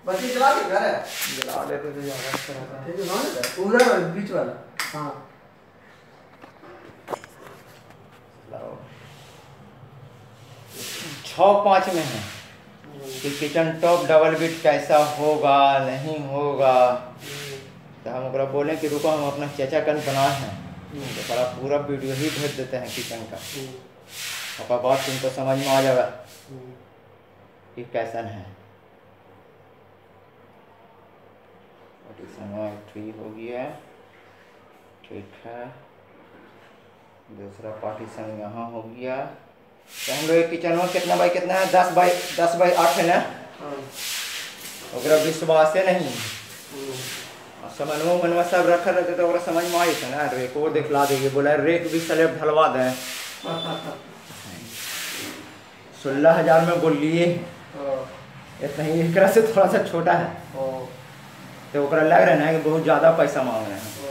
बत्ती जला के घर है जला देते तो ज्यादा अच्छा रहता है। ठीक है ना पूरा बीच वाला। हाँ 6-5 में है कि किचन टॉप डबल बेड कैसा होगा नहीं होगा। तो हम ओकरा बोले कि रुको हम अपना चचा कन बनाए हैं तो बड़ा पूरा वीडियो ही भेज देते हैं किचन का। और बात तुमको समझ में आ जाएगा कि कैसन है। पार्टीशन फ्री हो गया ठीक है। दूसरा पार्टीशन यहाँ हो गया। तो हम लोग किचन में कितना बाई कितना है 10x8 है ना। ओकरा विश्वास नहीं समनवा मनवा सब रखा रहते तो ओकरा समझ में आई था ना। रेक वो दिखला देगी बोला रेक भी स्लैब ढलवा दें 16,000 में बोल लिए इतना ही। एक से थोड़ा सा छोटा है तो ओकरा लग रहा है ना कि बहुत ज़्यादा पैसा मांग रहे हैं।